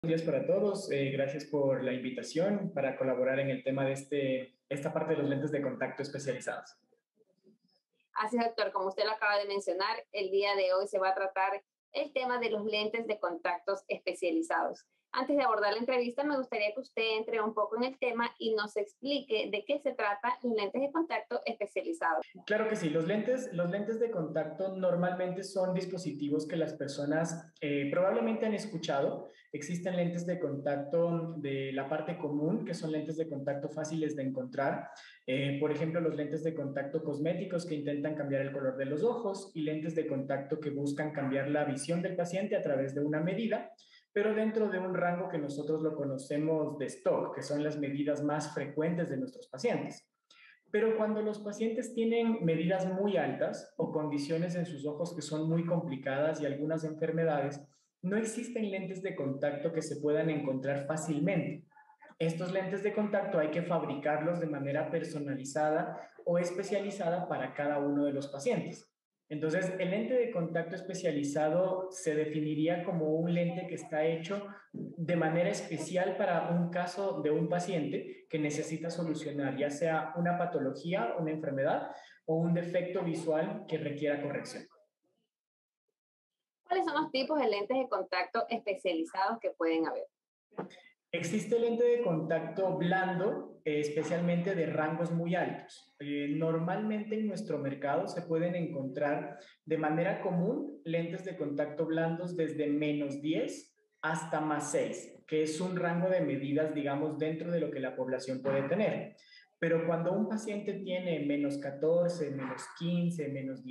Buenos días para todos. Gracias por la invitación para colaborar en el tema de esta parte de los lentes de contacto especializados. Así es, doctor, como usted lo acaba de mencionar, el día de hoy se va a tratar el tema de los lentes de contactos especializados. Antes de abordar la entrevista, me gustaría que usted entre un poco en el tema y nos explique de qué se trata los lentes de contacto especializados. Claro que sí, los lentes de contacto normalmente son dispositivos que las personas probablemente han escuchado. Existen lentes de contacto de la parte común, que son lentes de contacto fáciles de encontrar. Por ejemplo, los lentes de contacto cosméticos que intentan cambiar el color de los ojos y lentes de contacto que buscan cambiar la visión del paciente a través de una medida, pero dentro de un rango que nosotros lo conocemos de stock, que son las medidas más frecuentes de nuestros pacientes. Pero cuando los pacientes tienen medidas muy altas o condiciones en sus ojos que son muy complicadas y algunas enfermedades, no existen lentes de contacto que se puedan encontrar fácilmente. Estos lentes de contacto hay que fabricarlos de manera personalizada o especializada para cada uno de los pacientes. Entonces, el lente de contacto especializado se definiría como un lente que está hecho de manera especial para un caso de un paciente que necesita solucionar, ya sea una patología, una enfermedad o un defecto visual que requiera corrección. ¿Cuáles son los tipos de lentes de contacto especializados que pueden haber? Existe lente de contacto blando, especialmente de rangos muy altos. Normalmente en nuestro mercado se pueden encontrar de manera común lentes de contacto blandos desde -10 hasta +6, que es un rango de medidas, digamos, dentro de lo que la población puede tener. Pero cuando un paciente tiene -14, -15,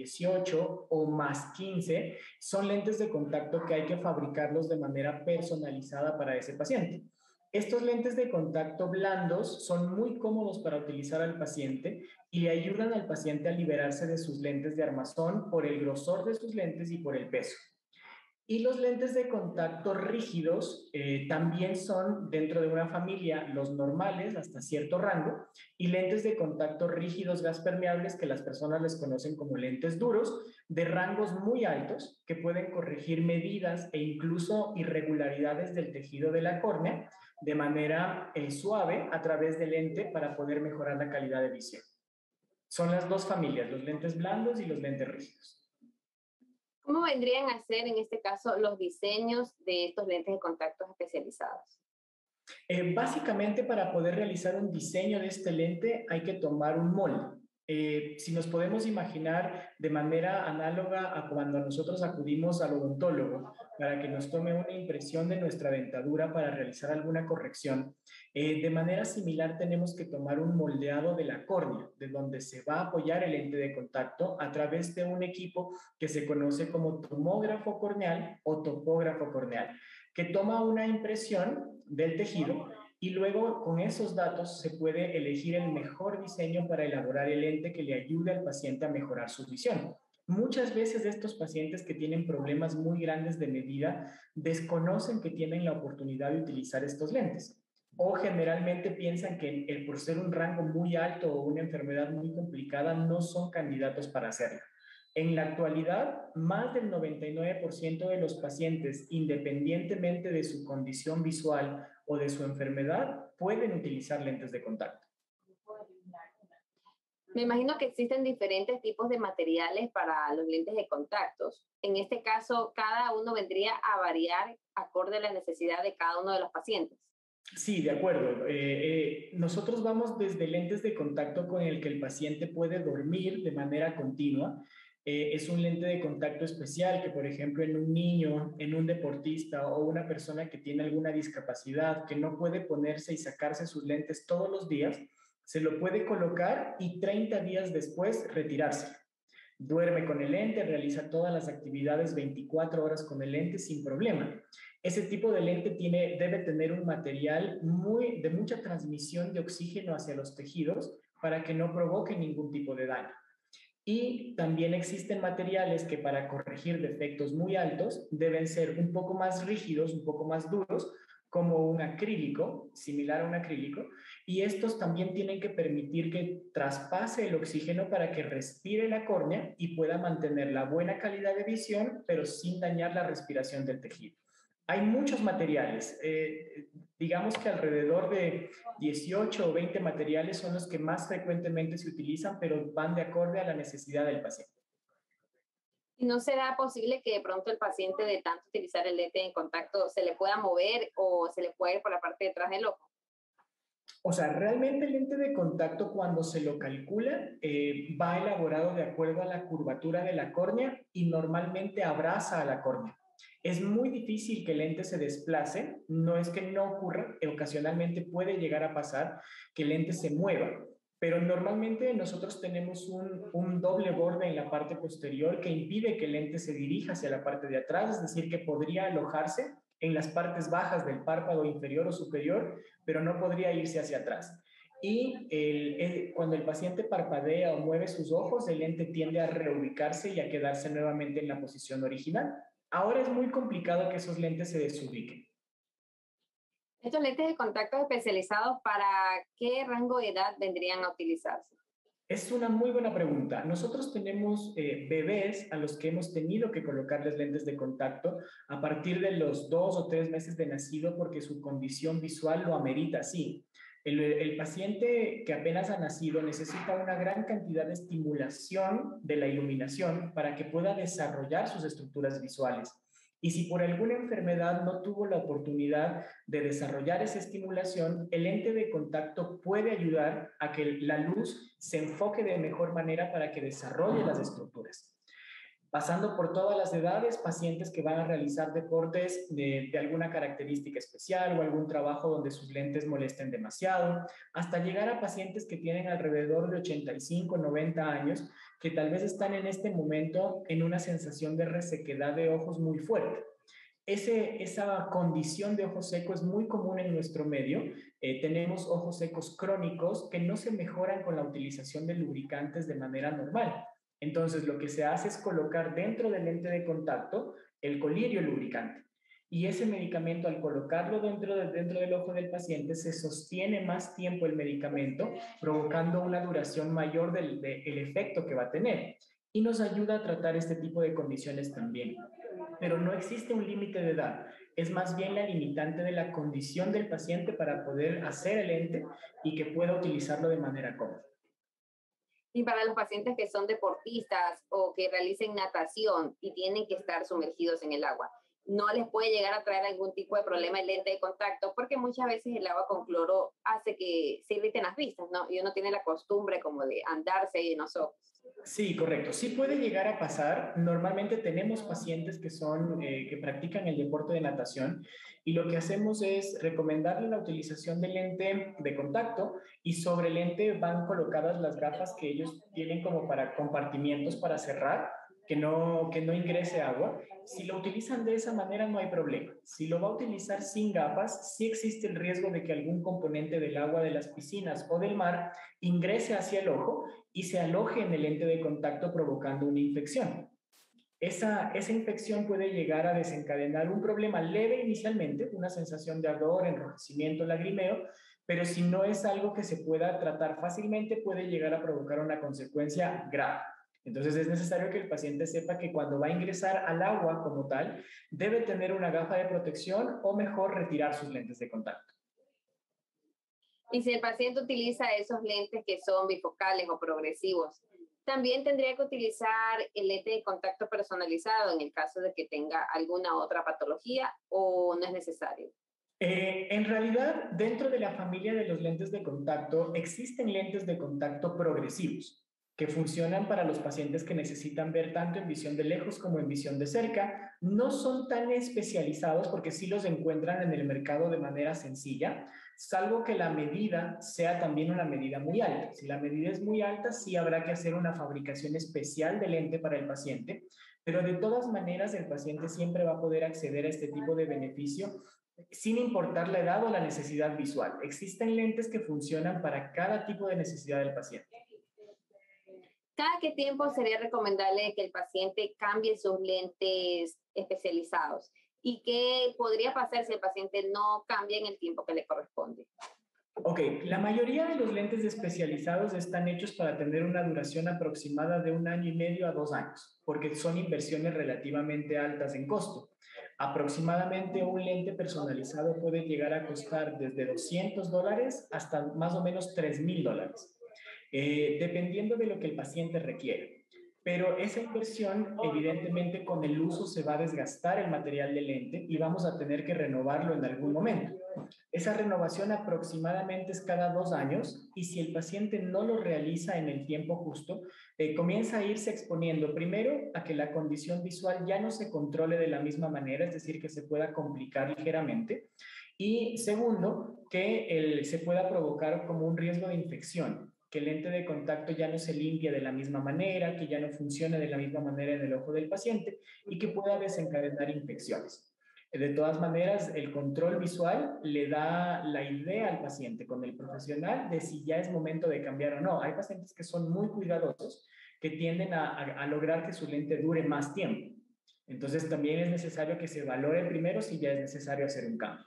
-18 o +15, son lentes de contacto que hay que fabricarlos de manera personalizada para ese paciente. Estos lentes de contacto blandos son muy cómodos para utilizar al paciente y le ayudan al paciente a liberarse de sus lentes de armazón por el grosor de sus lentes y por el peso. Y los lentes de contacto rígidos también son dentro de una familia los normales hasta cierto rango y lentes de contacto rígidos gas permeables que las personas les conocen como lentes duros de rangos muy altos que pueden corregir medidas e incluso irregularidades del tejido de la córnea de manera suave a través del lente para poder mejorar la calidad de visión. Son las dos familias, los lentes blandos y los lentes rígidos. ¿Cómo vendrían a ser en este caso los diseños de estos lentes de contacto especializados? Básicamente, para poder realizar un diseño de este lente hay que tomar un molde. Si nos podemos imaginar de manera análoga a cuando nosotros acudimos al odontólogo para que nos tome una impresión de nuestra dentadura para realizar alguna corrección, de manera similar tenemos que tomar un moldeado de la córnea, de donde se va a apoyar el lente de contacto a través de un equipo que se conoce como tomógrafo corneal o topógrafo corneal, que toma una impresión del tejido y luego con esos datos se puede elegir el mejor diseño para elaborar el lente que le ayude al paciente a mejorar su visión. Muchas veces estos pacientes que tienen problemas muy grandes de medida desconocen que tienen la oportunidad de utilizar estos lentes o generalmente piensan que por ser un rango muy alto o una enfermedad muy complicada no son candidatos para hacerlo. En la actualidad, más del 99% de los pacientes, independientemente de su condición visual o de su enfermedad, pueden utilizar lentes de contacto. Me imagino que existen diferentes tipos de materiales para los lentes de contactos. En este caso, cada uno vendría a variar acorde a la necesidad de cada uno de los pacientes. Sí, de acuerdo. Nosotros vamos desde lentes de contacto con el que el paciente puede dormir de manera continua. Es un lente de contacto especial que, por ejemplo, en un niño, en un deportista o una persona que tiene alguna discapacidad que no puede ponerse y sacarse sus lentes todos los días, se lo puede colocar y 30 días después retirarse. Duerme con el lente, realiza todas las actividades 24 horas con el lente sin problema. Ese tipo de lente debe tener un material de mucha transmisión de oxígeno hacia los tejidos para que no provoque ningún tipo de daño. Y también existen materiales que para corregir defectos muy altos deben ser un poco más rígidos, un poco más duros, como un acrílico, similar a un acrílico, y estos también tienen que permitir que traspase el oxígeno para que respire la córnea y pueda mantener la buena calidad de visión, pero sin dañar la respiración del tejido. Hay muchos materiales. Digamos que alrededor de 18 o 20 materiales son los que más frecuentemente se utilizan, pero van de acorde a la necesidad del paciente. ¿Y no será posible que de pronto el paciente de tanto utilizar el lente de contacto se le pueda mover o se le pueda ir por la parte de atrás del ojo? O sea, realmente el lente de contacto cuando se lo calcula va elaborado de acuerdo a la curvatura de la córnea y normalmente abraza a la córnea. Es muy difícil que el lente se desplace, no es que no ocurra, ocasionalmente puede llegar a pasar que el lente se mueva, pero normalmente nosotros tenemos un doble borde en la parte posterior que impide que el lente se dirija hacia la parte de atrás, es decir, que podría alojarse en las partes bajas del párpado inferior o superior, pero no podría irse hacia atrás. Y cuando el paciente parpadea o mueve sus ojos, el lente tiende a reubicarse y a quedarse nuevamente en la posición original. Ahora es muy complicado que esos lentes se desubiquen. Estos lentes de contacto especializados, ¿para qué rango de edad vendrían a utilizarse? Es una muy buena pregunta. Nosotros tenemos bebés a los que hemos tenido que colocarles lentes de contacto a partir de los 2 o 3 meses de nacido porque su condición visual lo amerita, sí. El paciente que apenas ha nacido necesita una gran cantidad de estimulación de la iluminación para que pueda desarrollar sus estructuras visuales. Y si por alguna enfermedad no tuvo la oportunidad de desarrollar esa estimulación, el lente de contacto puede ayudar a que la luz se enfoque de mejor manera para que desarrolle las estructuras. Pasando por todas las edades, pacientes que van a realizar deportes de alguna característica especial o algún trabajo donde sus lentes molesten demasiado, hasta llegar a pacientes que tienen alrededor de 85, 90 años, que tal vez están en este momento en una sensación de resequedad de ojos muy fuerte. Esa condición de ojo seco es muy común en nuestro medio. Tenemos ojos secos crónicos que no se mejoran con la utilización de lubricantes de manera normal. Entonces, lo que se hace es colocar dentro del lente de contacto el colirio lubricante. Y ese medicamento, al colocarlo dentro del ojo del paciente, se sostiene más tiempo el medicamento, provocando una duración mayor del efecto que va a tener. Y nos ayuda a tratar este tipo de condiciones también. Pero no existe un límite de edad. Es más bien la limitante de la condición del paciente para poder hacer el lente y que pueda utilizarlo de manera cómoda. Y para los pacientes que son deportistas o que realicen natación y tienen que estar sumergidos en el agua, no les puede llegar a traer algún tipo de problema el lente de contacto, porque muchas veces el agua con cloro hace que se irriten las vistas, ¿no? Y uno tiene la costumbre como de andarse en los ojos. Sí, correcto. Sí puede llegar a pasar. Normalmente tenemos pacientes que practican el deporte de natación y lo que hacemos es recomendarle la utilización del lente de contacto y sobre el lente van colocadas las gafas que ellos tienen como para compartimientos para cerrar, que no ingrese agua. Si lo utilizan de esa manera no hay problema. Si lo va a utilizar sin gafas, sí existe el riesgo de que algún componente del agua de las piscinas o del mar ingrese hacia el ojo y se aloje en el lente de contacto provocando una infección. Esa infección puede llegar a desencadenar un problema leve inicialmente, una sensación de ardor, enrojecimiento, lagrimeo, pero si no es algo que se pueda tratar fácilmente, puede llegar a provocar una consecuencia grave. Entonces es necesario que el paciente sepa que cuando va a ingresar al agua como tal, debe tener una gafa de protección o mejor retirar sus lentes de contacto. Y si el paciente utiliza esos lentes que son bifocales o progresivos, también tendría que utilizar el lente de contacto personalizado en el caso de que tenga alguna otra patología o no es necesario. En realidad, dentro de la familia de los lentes de contacto, existen lentes de contacto progresivos que funcionan para los pacientes que necesitan ver tanto en visión de lejos como en visión de cerca. No son tan especializados porque sí los encuentran en el mercado de manera sencilla, salvo que la medida sea también una medida muy alta. Si la medida es muy alta, sí habrá que hacer una fabricación especial de lente para el paciente, pero de todas maneras el paciente siempre va a poder acceder a este tipo de beneficio sin importar la edad o la necesidad visual. Existen lentes que funcionan para cada tipo de necesidad del paciente. ¿Cada qué tiempo sería recomendable que el paciente cambie sus lentes especializados? ¿Y qué podría pasar si el paciente no cambia en el tiempo que le corresponde? Ok, la mayoría de los lentes especializados están hechos para tener una duración aproximada de 1 año y medio a 2 años, porque son inversiones relativamente altas en costo. Aproximadamente un lente personalizado puede llegar a costar desde $200 hasta más o menos $3,000, dependiendo de lo que el paciente requiere. Pero esa inversión, evidentemente, con el uso se va a desgastar el material del lente y vamos a tener que renovarlo en algún momento. Esa renovación aproximadamente es cada 2 años y si el paciente no lo realiza en el tiempo justo, comienza a irse exponiendo primero a que la condición visual ya no se controle de la misma manera, es decir, que se pueda complicar ligeramente. Y segundo, que se pueda provocar como un riesgo de infección, que el lente de contacto ya no se limpia de la misma manera, que ya no funcione de la misma manera en el ojo del paciente y que pueda desencadenar infecciones. De todas maneras, el control visual le da la idea al paciente con el profesional de si ya es momento de cambiar o no. Hay pacientes que son muy cuidadosos, que tienden a lograr que su lente dure más tiempo. Entonces, también es necesario que se valore primero si ya es necesario hacer un cambio.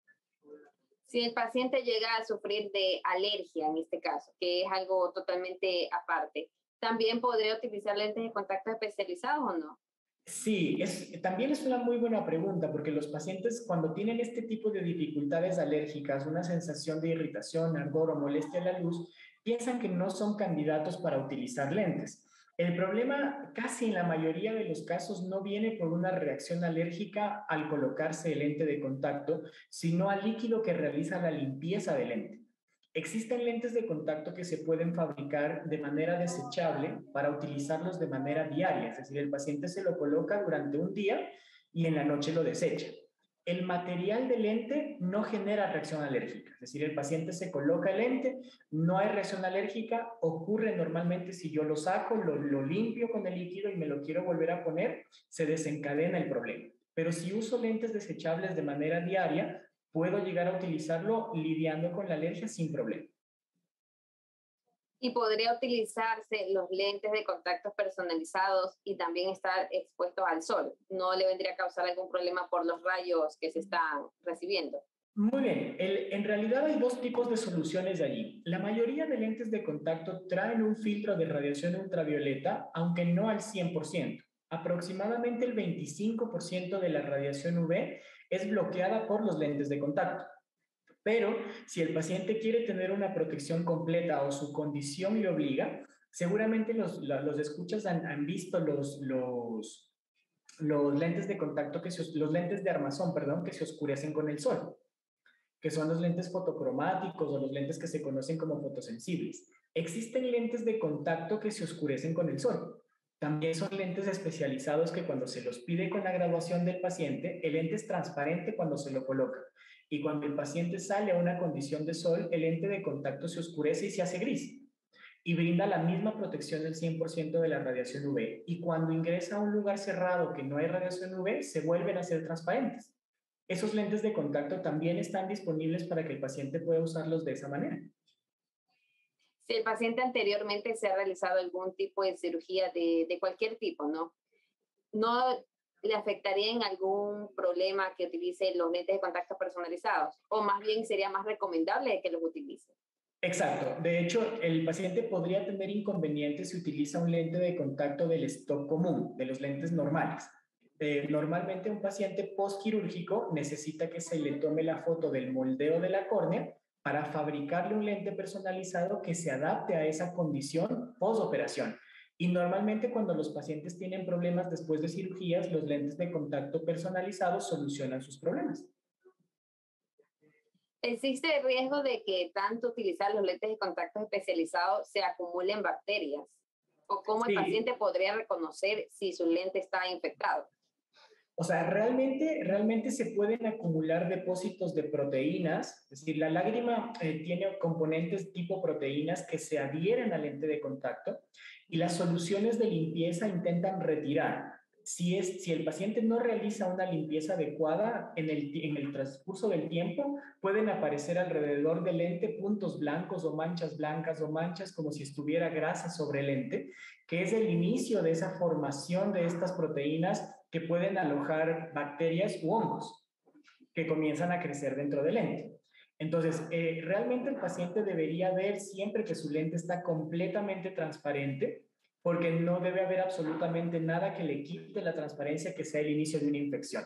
Si el paciente llega a sufrir de alergia, en este caso, que es algo totalmente aparte, ¿también podría utilizar lentes de contacto especializados o no? Sí, también es una muy buena pregunta porque los pacientes cuando tienen este tipo de dificultades alérgicas, una sensación de irritación, ardor o molestia a la luz, piensan que no son candidatos para utilizar lentes. El problema casi en la mayoría de los casos no viene por una reacción alérgica al colocarse el lente de contacto, sino al líquido que realiza la limpieza del lente. Existen lentes de contacto que se pueden fabricar de manera desechable para utilizarlos de manera diaria, es decir, el paciente se lo coloca durante un día y en la noche lo desecha. El material del lente no genera reacción alérgica, es decir, el paciente se coloca el lente, no hay reacción alérgica, ocurre normalmente si yo lo saco, lo limpio con el líquido y me lo quiero volver a poner, se desencadena el problema. Pero si uso lentes desechables de manera diaria, puedo llegar a utilizarlo lidiando con la alergia sin problema. Y podría utilizarse los lentes de contactos personalizados y también estar expuestos al sol. No le vendría a causar algún problema por los rayos que se están recibiendo. Muy bien, en realidad hay dos tipos de soluciones allí. La mayoría de lentes de contacto traen un filtro de radiación ultravioleta, aunque no al 100%. Aproximadamente el 25% de la radiación UV es bloqueada por los lentes de contacto. Pero si el paciente quiere tener una protección completa o su condición le obliga, seguramente los escuchas han visto los lentes de contacto, los lentes de armazón, perdón, que se oscurecen con el sol, que son los lentes fotocromáticos o los lentes que se conocen como fotosensibles. Existen lentes de contacto que se oscurecen con el sol. También son lentes especializados que cuando se los pide con la graduación del paciente, el lente es transparente cuando se lo coloca. Y cuando el paciente sale a una condición de sol, el lente de contacto se oscurece y se hace gris. Y brinda la misma protección del 100% de la radiación UV. Y cuando ingresa a un lugar cerrado que no hay radiación UV, se vuelven a ser transparentes. Esos lentes de contacto también están disponibles para que el paciente pueda usarlos de esa manera. Si el paciente anteriormente se ha realizado algún tipo de cirugía de cualquier tipo, ¿no? ¿No le afectaría en algún problema que utilice los lentes de contacto personalizados? ¿O más bien sería más recomendable que los utilice? Exacto. De hecho, el paciente podría tener inconvenientes si utiliza un lente de contacto del stock común, de los lentes normales. Normalmente un paciente postquirúrgico necesita que se le tome la foto del moldeo de la córnea para fabricarle un lente personalizado que se adapte a esa condición postoperación. Y normalmente cuando los pacientes tienen problemas después de cirugías, los lentes de contacto personalizados solucionan sus problemas. ¿Existe el riesgo de que tanto utilizar los lentes de contacto especializados se acumulen bacterias? ¿O cómo el Sí, paciente podría reconocer si su lente está infectado? o sea, realmente se pueden acumular depósitos de proteínas, es decir, la lágrima tiene componentes tipo proteínas que se adhieren al lente de contacto y las soluciones de limpieza intentan retirar. Si el paciente no realiza una limpieza adecuada en el transcurso del tiempo, pueden aparecer alrededor del lente puntos blancos o manchas blancas o manchas como si estuviera grasa sobre el lente, que es el inicio de esa formación de estas proteínas que pueden alojar bacterias u hongos que comienzan a crecer dentro del lente. Entonces, realmente el paciente debería ver siempre que su lente está completamente transparente, porque no debe haber absolutamente nada que le quite la transparencia que sea el inicio de una infección.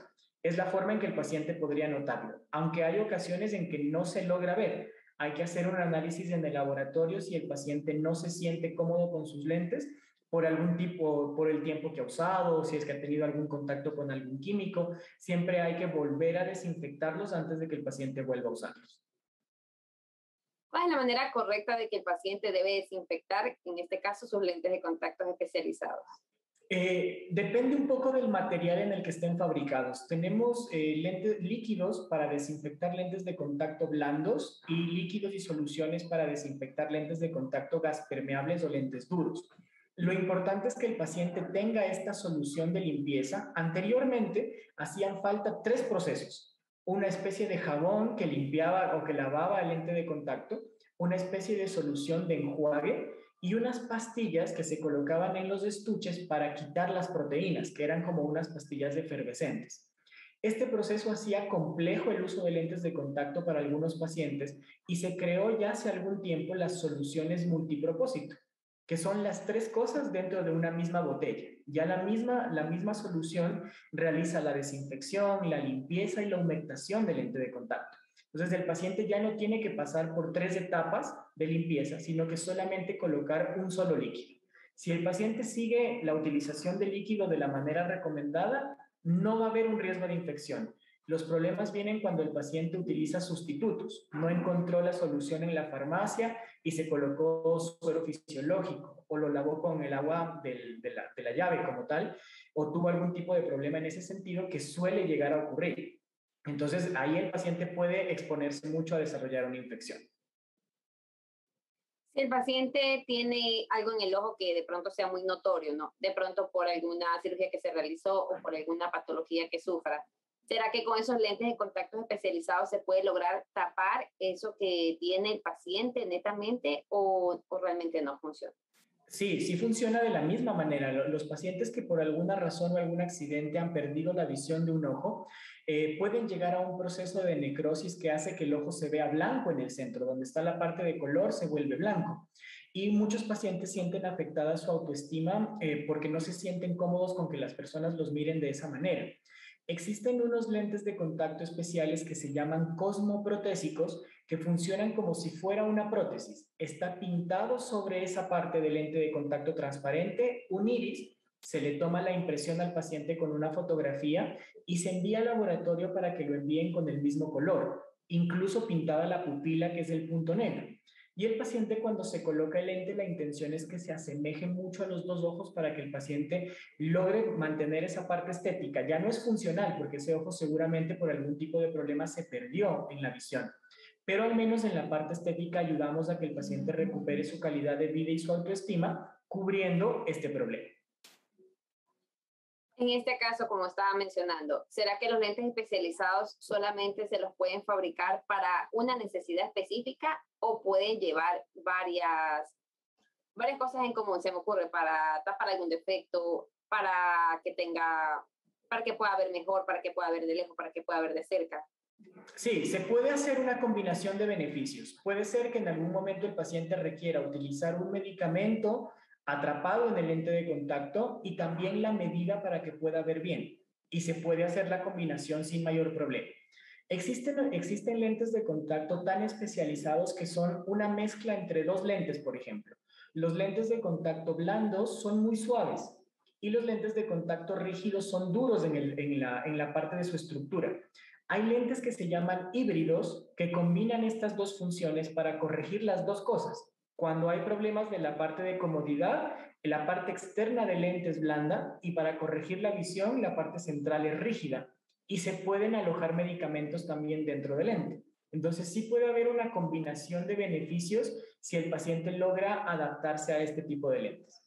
Es la forma en que el paciente podría notarlo, aunque hay ocasiones en que no se logra ver. Hay que hacer un análisis en el laboratorio si el paciente no se siente cómodo con sus lentes por algún tipo, por el tiempo que ha usado, o si es que ha tenido algún contacto con algún químico. Siempre hay que volver a desinfectarlos antes de que el paciente vuelva a usarlos. ¿Cuál es la manera correcta de que el paciente debe desinfectar, en este caso, sus lentes de contactos especializados? Depende un poco del material en el que estén fabricados. Tenemos lentes líquidos para desinfectar lentes de contacto blandos y líquidos y soluciones para desinfectar lentes de contacto gas permeables o lentes duros. Lo importante es que el paciente tenga esta solución de limpieza. Anteriormente hacían falta tres procesos: una especie de jabón que limpiaba o que lavaba el lente de contacto, una especie de solución de enjuague y unas pastillas que se colocaban en los estuches para quitar las proteínas, que eran como unas pastillas efervescentes. Este proceso hacía complejo el uso de lentes de contacto para algunos pacientes y se creó ya hace algún tiempo las soluciones multipropósito, que son las tres cosas dentro de una misma botella. Ya la misma solución realiza la desinfección, la limpieza y la humectación del lente de contacto. Entonces, el paciente ya no tiene que pasar por tres etapas de limpieza, sino que solamente colocar un solo líquido. Si el paciente sigue la utilización del líquido de la manera recomendada, no va a haber un riesgo de infección. Los problemas vienen cuando el paciente utiliza sustitutos, no encontró la solución en la farmacia y se colocó suero fisiológico o lo lavó con el agua de la llave como tal, o tuvo algún tipo de problema en ese sentido que suele llegar a ocurrir. Entonces, ahí el paciente puede exponerse mucho a desarrollar una infección. Si el paciente tiene algo en el ojo que de pronto sea muy notorio, ¿no? De pronto por alguna cirugía que se realizó o por alguna patología que sufra, ¿será que con esos lentes de contactos especializados se puede lograr tapar eso que tiene el paciente netamente o realmente no funciona? Sí, sí funciona de la misma manera. Los pacientes que por alguna razón o algún accidente han perdido la visión de un ojo pueden llegar a un proceso de necrosis que hace que el ojo se vea blanco en el centro, donde está la parte de color se vuelve blanco. Y muchos pacientes sienten afectada su autoestima porque no se sienten cómodos con que las personas los miren de esa manera. Existen unos lentes de contacto especiales que se llaman cosmoprotésicos, que funcionan como si fuera una prótesis. Está pintado sobre esa parte del lente de contacto transparente un iris, se le toma la impresión al paciente con una fotografía y se envía al laboratorio para que lo envíen con el mismo color, incluso pintada la pupila, que es el punto negro. Y el paciente, cuando se coloca el lente, la intención es que se asemeje mucho a los dos ojos para que el paciente logre mantener esa parte estética. Ya no es funcional porque ese ojo seguramente por algún tipo de problema se perdió en la visión, pero al menos en la parte estética ayudamos a que el paciente recupere su calidad de vida y su autoestima cubriendo este problema. En este caso, como estaba mencionando, ¿será que los lentes especializados solamente se los pueden fabricar para una necesidad específica o pueden llevar varias cosas en común? Se me ocurre, para tapar algún defecto, para que pueda ver mejor, para que pueda ver de lejos, para que pueda ver de cerca. Sí, se puede hacer una combinación de beneficios. Puede ser que en algún momento el paciente requiera utilizar un medicamento atrapado en el lente de contacto y también la medida para que pueda ver bien. Y se puede hacer la combinación sin mayor problema. Existen lentes de contacto tan especializados que son una mezcla entre dos lentes, por ejemplo. Los lentes de contacto blandos son muy suaves y los lentes de contacto rígidos son duros en la parte de su estructura. Hay lentes que se llaman híbridos que combinan estas dos funciones para corregir las dos cosas. Cuando hay problemas de la parte de comodidad, la parte externa del lente es blanda y para corregir la visión, la parte central es rígida. Y se pueden alojar medicamentos también dentro del lente. Entonces sí puede haber una combinación de beneficios si el paciente logra adaptarse a este tipo de lentes.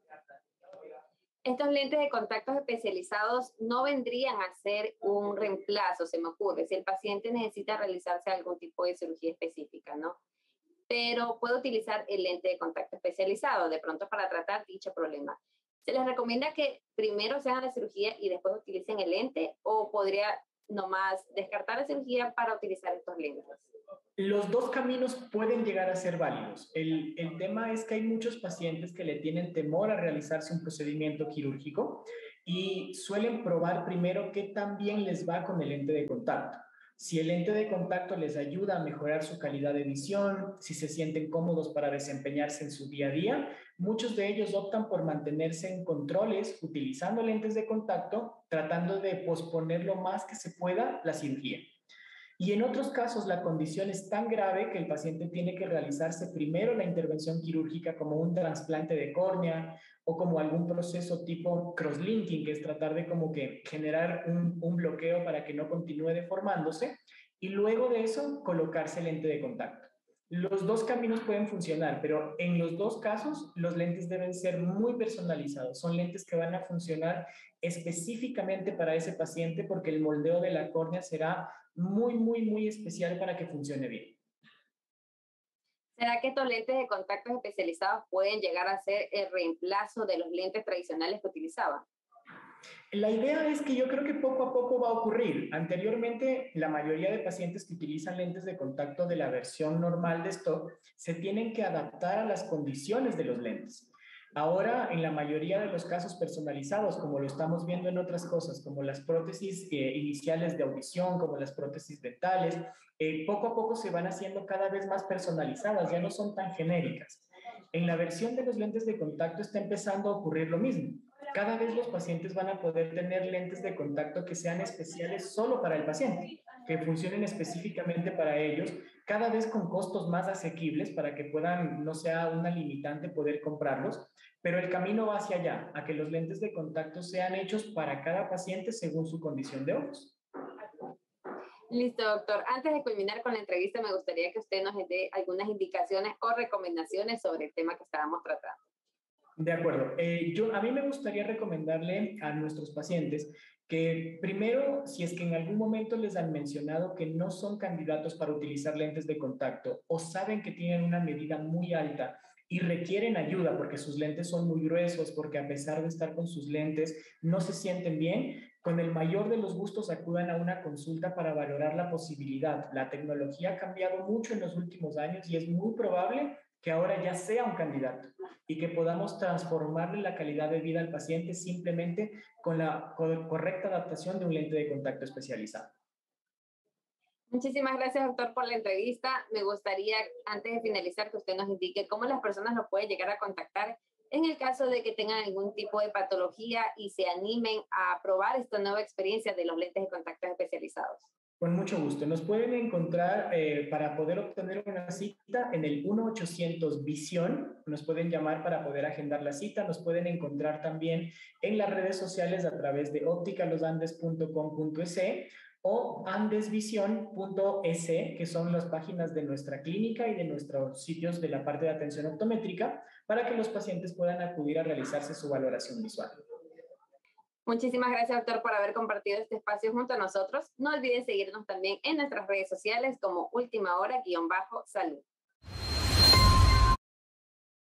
Estos lentes de contactos especializados no vendrían a ser un reemplazo, se me ocurre, si el paciente necesita realizarse algún tipo de cirugía específica, ¿no? Pero puede utilizar el lente de contacto especializado de pronto para tratar dicho problema. ¿Se les recomienda que primero se hagan la cirugía y después utilicen el lente o podría nomás descartar la cirugía para utilizar estos lentes? Los dos caminos pueden llegar a ser válidos. El tema es que hay muchos pacientes que le tienen temor a realizarse un procedimiento quirúrgico y suelen probar primero qué tan bien les va con el lente de contacto. Si el lente de contacto les ayuda a mejorar su calidad de visión, si se sienten cómodos para desempeñarse en su día a día, muchos de ellos optan por mantenerse en controles utilizando lentes de contacto, tratando de posponer lo más que se pueda la cirugía. Y en otros casos la condición es tan grave que el paciente tiene que realizarse primero la intervención quirúrgica como un trasplante de córnea o como algún proceso tipo crosslinking, que es tratar de como que generar un bloqueo para que no continúe deformándose y luego de eso colocarse lente de contacto. Los dos caminos pueden funcionar, pero en los dos casos los lentes deben ser muy personalizados. Son lentes que van a funcionar específicamente para ese paciente porque el moldeo de la córnea será muy especial para que funcione bien. ¿Será que estos lentes de contactos especializados pueden llegar a ser el reemplazo de los lentes tradicionales que utilizaban? La idea es que yo creo que poco a poco va a ocurrir. Anteriormente, la mayoría de pacientes que utilizan lentes de contacto de la versión normal de stock se tienen que adaptar a las condiciones de los lentes. Ahora, en la mayoría de los casos personalizados, como lo estamos viendo en otras cosas, como las prótesis iniciales de audición, como las prótesis dentales, poco a poco se van haciendo cada vez más personalizadas, ya no son tan genéricas. En la versión de los lentes de contacto está empezando a ocurrir lo mismo. Cada vez los pacientes van a poder tener lentes de contacto que sean especiales solo para el paciente, que funcionen específicamente para ellos, cada vez con costos más asequibles para que puedan, no sea una limitante poder comprarlos, pero el camino va hacia allá, a que los lentes de contacto sean hechos para cada paciente según su condición de ojos. Listo, doctor. Antes de culminar con la entrevista, me gustaría que usted nos dé algunas indicaciones o recomendaciones sobre el tema que estábamos tratando. De acuerdo. A mí me gustaría recomendarle a nuestros pacientes que primero, si es que en algún momento les han mencionado que no son candidatos para utilizar lentes de contacto o saben que tienen una medida muy alta y requieren ayuda porque sus lentes son muy gruesos, porque a pesar de estar con sus lentes no se sienten bien, con el mayor de los gustos acudan a una consulta para valorar la posibilidad. La tecnología ha cambiado mucho en los últimos años y es muy probable que ahora ya sea un candidato y que podamos transformarle la calidad de vida al paciente simplemente con la correcta adaptación de un lente de contacto especializado. Muchísimas gracias, doctor, por la entrevista. Me gustaría, antes de finalizar, que usted nos indique cómo las personas lo pueden llegar a contactar en el caso de que tengan algún tipo de patología y se animen a probar esta nueva experiencia de los lentes de contacto especializados. Con mucho gusto. Nos pueden encontrar para poder obtener una cita en el 1-800 Visión. Nos pueden llamar para poder agendar la cita. Nos pueden encontrar también en las redes sociales a través de opticalosandes.com.es o andesvision.es, que son las páginas de nuestra clínica y de nuestros sitios de la parte de atención optométrica, para que los pacientes puedan acudir a realizarse su valoración visual. Muchísimas gracias, doctor, por haber compartido este espacio junto a nosotros. No olviden seguirnos también en nuestras redes sociales como Última Hora-Salud.